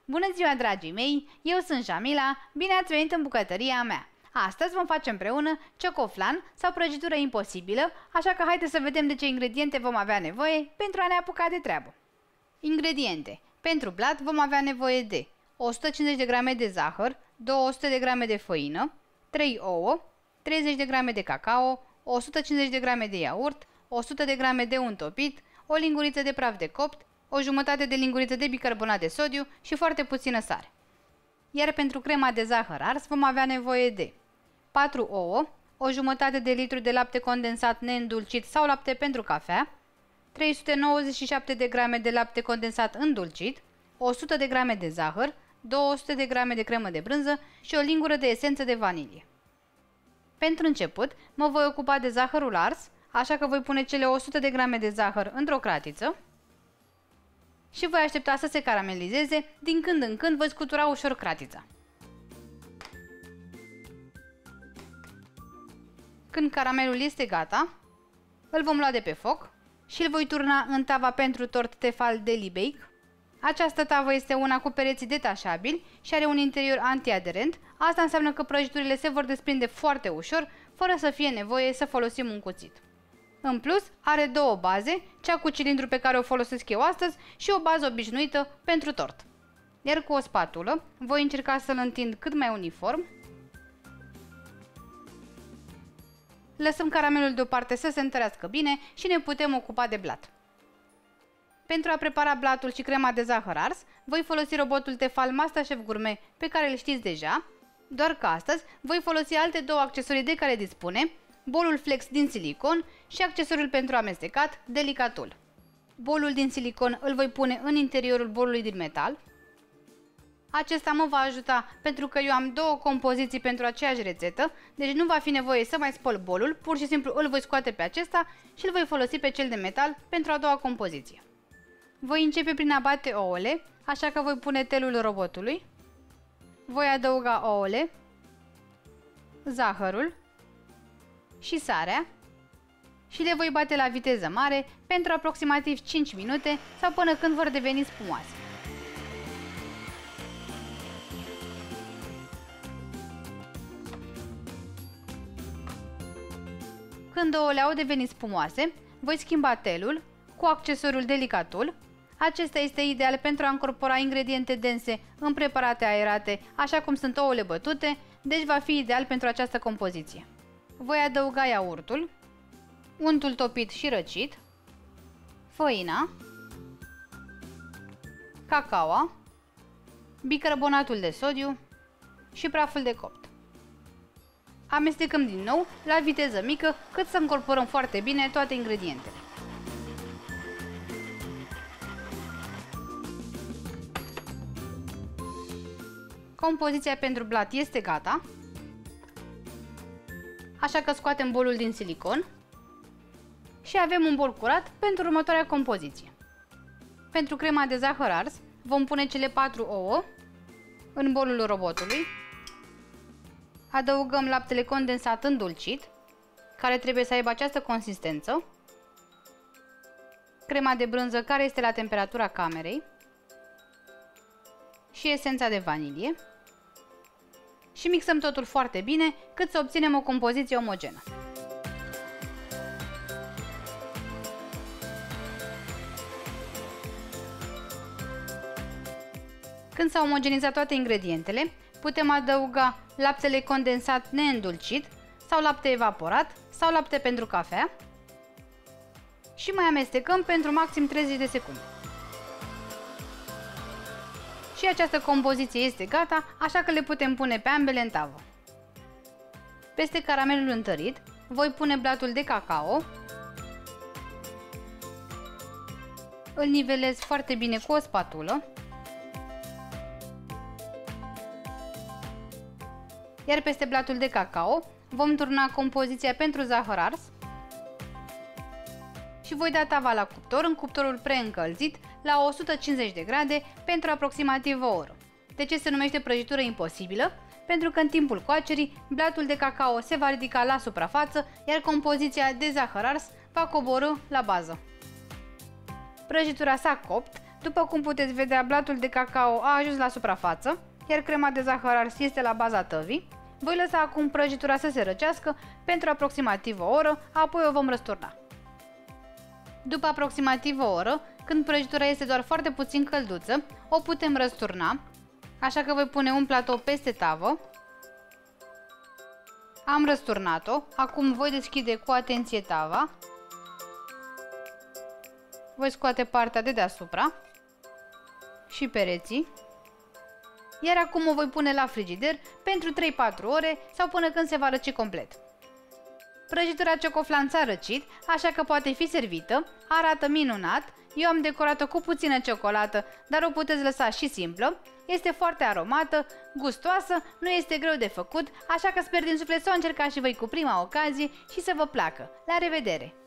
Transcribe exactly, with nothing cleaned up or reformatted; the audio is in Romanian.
Bună ziua, dragii mei! Eu sunt Jamila, bine ați venit în bucătăria mea! Astăzi vom face împreună ciocoflan sau prăjitură imposibilă, așa că haideți să vedem de ce ingrediente vom avea nevoie pentru a ne apuca de treabă. Ingrediente. Pentru blat vom avea nevoie de o sută cincizeci de grame de zahăr, două sute de grame de făină, trei ouă, treizeci de grame de cacao, o sută cincizeci de grame de iaurt, o sută de grame de unt topit, o linguriță de praf de copt, o jumătate de linguriță de bicarbonat de sodiu și foarte puțină sare. Iar pentru crema de zahăr ars vom avea nevoie de patru ouă, o jumătate de litru de lapte condensat neîndulcit sau lapte pentru cafea, trei sute nouăzeci și șapte de grame de lapte condensat îndulcit, o sută de grame de zahăr, două sute de grame de cremă de brânză și o lingură de esență de vanilie. Pentru început, mă voi ocupa de zahărul ars, așa că voi pune cele o sută de grame de zahăr într-o cratiță și voi aștepta să se caramelizeze, din când în când voi scutura ușor cratița. Când caramelul este gata, îl vom lua de pe foc și îl voi turna în tava pentru tort Tefal Deli Bake. Această tavă este una cu pereții detașabili și are un interior antiaderent. Asta înseamnă că prăjiturile se vor desprinde foarte ușor, fără să fie nevoie să folosim un cuțit. În plus, are două baze, cea cu cilindru pe care o folosesc eu astăzi și o bază obișnuită pentru tort. Iar cu o spatulă voi încerca să-l întind cât mai uniform. Lăsăm caramelul deoparte să se întărească bine și ne putem ocupa de blat. Pentru a prepara blatul și crema de zahăr ars, voi folosi robotul Tefal MasterChef Gourmet pe care îl știți deja, doar că astăzi voi folosi alte două accesorii de care dispune, bolul flex din silicon și accesoriul pentru amestecat, delicatul. Bolul din silicon îl voi pune în interiorul bolului din metal. Acesta mă va ajuta pentru că eu am două compoziții pentru aceeași rețetă, deci nu va fi nevoie să mai spăl bolul, pur și simplu îl voi scoate pe acesta și îl voi folosi pe cel de metal pentru a doua compoziție. Voi începe prin a bate ouăle, așa că voi pune telul robotului, voi adăuga ouăle, zahărul și sarea și le voi bate la viteză mare pentru aproximativ cinci minute sau până când vor deveni spumoase. Când ouăle au devenit spumoase, voi schimba telul cu accesoriul delicatul. Acesta este ideal pentru a încorpora ingrediente dense în preparate aerate, așa cum sunt ouăle bătute, deci va fi ideal pentru această compoziție. Voi adăuga iaurtul, untul topit și răcit, făina, cacao, bicarbonatul de sodiu și praful de copt. Amestecăm din nou la viteză mică cât să încorporăm foarte bine toate ingredientele. Compoziția pentru blat este gata, așa că scoatem bolul din silicon și avem un bol curat pentru următoarea compoziție. Pentru crema de zahăr ars vom pune cele patru ouă în bolul robotului, adăugăm laptele condensat îndulcit, care trebuie să aibă această consistență, crema de brânză care este la temperatura camerei și esența de vanilie și mixăm totul foarte bine cât să obținem o compoziție omogenă. Când s-au omogenizat toate ingredientele, putem adăuga laptele condensat neîndulcit sau lapte evaporat sau lapte pentru cafea și mai amestecăm pentru maxim treizeci de secunde. Și această compoziție este gata, așa că le putem pune pe ambele în tavă. Peste caramelul întărit voi pune blatul de cacao, îl nivelez foarte bine cu o spatulă, iar peste blatul de cacao vom turna compoziția pentru zahăr ars și voi da tava la cuptor în cuptorul preîncălzit la o sută cincizeci de grade pentru aproximativ o oră. De ce se numește prăjitură imposibilă? Pentru că în timpul coacerii, blatul de cacao se va ridica la suprafață, iar compoziția de zahăr ars va coborî la bază. Prăjitura s-a copt, După cum puteți vedea, blatul de cacao a ajuns la suprafață, iar crema de zahăr ars este la baza tăvii. Voi lăsa acum prăjitura să se răcească pentru aproximativ o oră, apoi o vom răsturna. După aproximativ o oră, când prăjitura este doar foarte puțin călduță, o putem răsturna, așa că voi pune un platou peste tavă. Am răsturnat-o, acum voi deschide cu atenție tava. Voi scoate partea de deasupra și pereții. Iar acum o voi pune la frigider pentru trei patru ore sau până când se va răci complet. Prăjitura Chocoflan s-a răcit, așa că poate fi servită, arată minunat, eu am decorat-o cu puțină ciocolată, dar o puteți lăsa și simplă, este foarte aromată, gustoasă, nu este greu de făcut, așa că sper din suflet să o încercați și voi cu prima ocazie și să vă placă. La revedere!